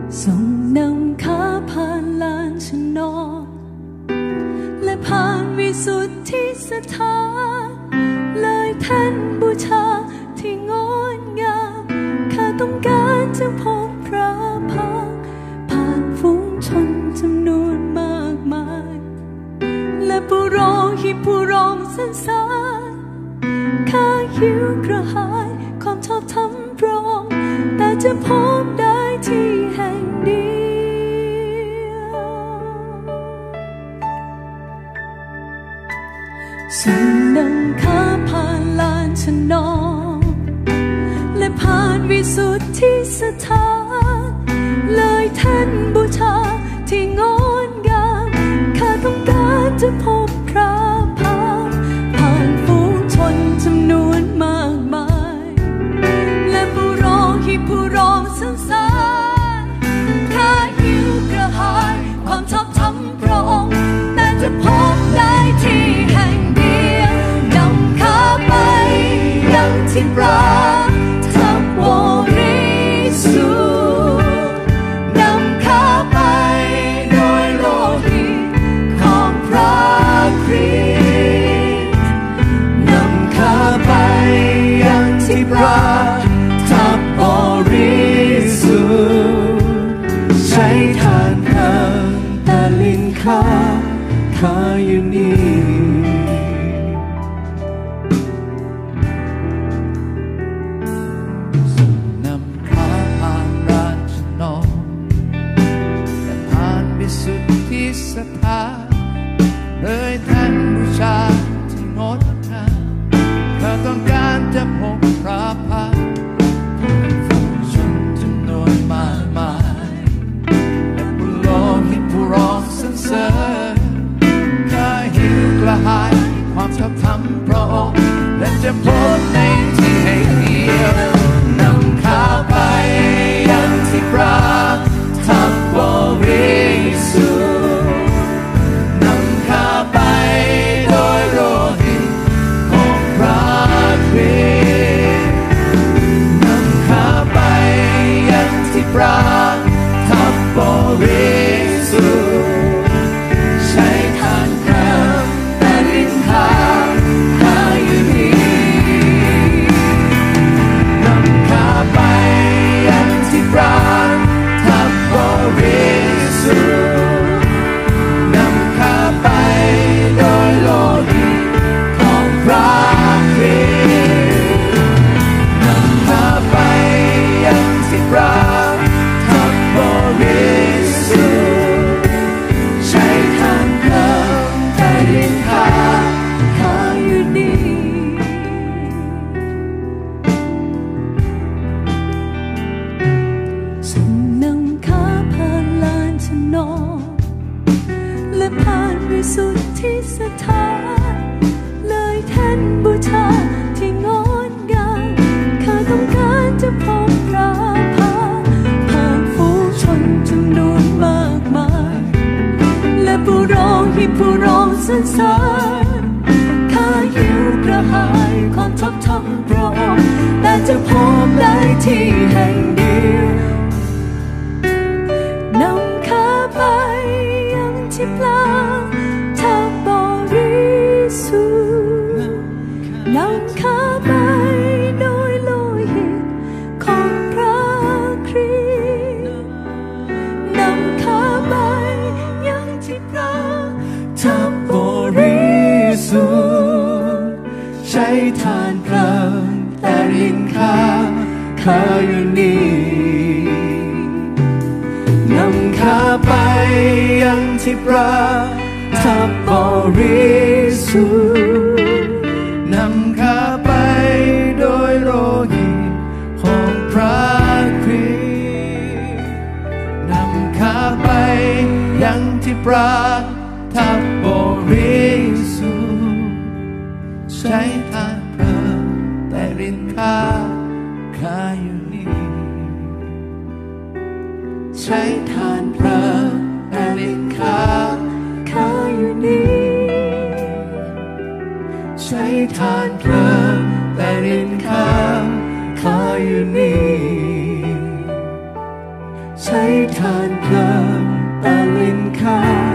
ส่งนำข้าผ่านลานชนกและผ่านวิสุทธิสถานเลยแท่นบูชาที่งดงามข้าต้องการจะพบพระพักตร์ผ่านฝูงชนจำนวนมากมายและผู้ร้องหิผู้ร้องสรรเสริญข้าหิวกระหายความชอบธรรมพระองค์แต่จะพบได้ที่แห่งเดียวส่งนำข้าผ่านลานชนกและผ่านวิสุทธิสถานเลยแท่นบูชาที่งดงามข้าต้องการจะพบพระพักตร์ผ่านฝูงชนจำนวนมากมายและผู้ร้องหิผู้ร้องสรรเสริญข้าหิวกระหายความชอบธรรมพระองค์แต่จะพบได้ที่แห่งเดียวนำข้าไปยังที่ปราทับบริสุทธิ์นำข้าไปโดยโลหิตของพระคริสต์นำข้าไปยังที่ปราทับบริสุทธิ์ใช้ทานเพลิงแต่ลิ้นข้าอยู่นี่ส่งนำข้าผ่านลานชนกและผ่านวิสุทธิสถานเลยแท่นบูชาที่งดงามข้าต้องการจะพบพระพักตร์ผ่านฝูงชนจำนวนมากมายและผู้ร้องหิผู้ร้องสรรเสริญข้าหิวกระหายความชอบธรรมพระองค์และจะพบในที่แห่งเดียวนำข้าไปยังที่ปราทับบริสุทธิ์นำข้าไปโดยโลหิตของพระคริสต์นำข้าไปยังที่ปราทับบริสุทธิ์ใช้ทานเพลิงแต่ลิ้นข้าอยู่นี่นำข้าไปยังที่ปราทับบริสุทธิ์นำข้าไปโดยโลหิตของพระคริสต์นำข้าไปยังที่ปราทับบริสุทธิ์ใช้ทานเพลิงแต่ลิ้นข้าอยู่นี่ส่งนำข้าผ่านลานชนกและผ่านวิสุทธิสถานเลยแท่นบูชาที่งดงามข้าต้องการจะพบพระพักตร์ผ่านฝูงชนจำนวนมากมายและผู้ร้องหิผู้ร้องสรรเสริญข้าหิวกระหายความชอบธรรมพระองค์แต่จะพบได้ที่แห่งเดียวนำข้าไปยังที่ปราทับบริสุทธิ์นำข้าไปโดยโลหิตของพระคริสต์นำข้าไปยังที่ปราทับบริสุทธิ์ใช้ทานเพลิงแต่ลิ้นข้าอยู่นี่นำข้าไปยังที่ปราทับบริสุทธิ์นำข้าไปโดยโลหิตของพระคริสต์นำข้าไปยังที่ปราทับบริสุทธิ์ใช้ทานเพลิงแต่ลิ้นข้าอยู่นี่ใช้ทานเพลิงแต่ลิ้นข้าอยู่นี่ใช้ทานเพลิงแต่ลิ้นข้าอยู่นี่ ใช้ใช้ทานเพลิงตะลินข้าว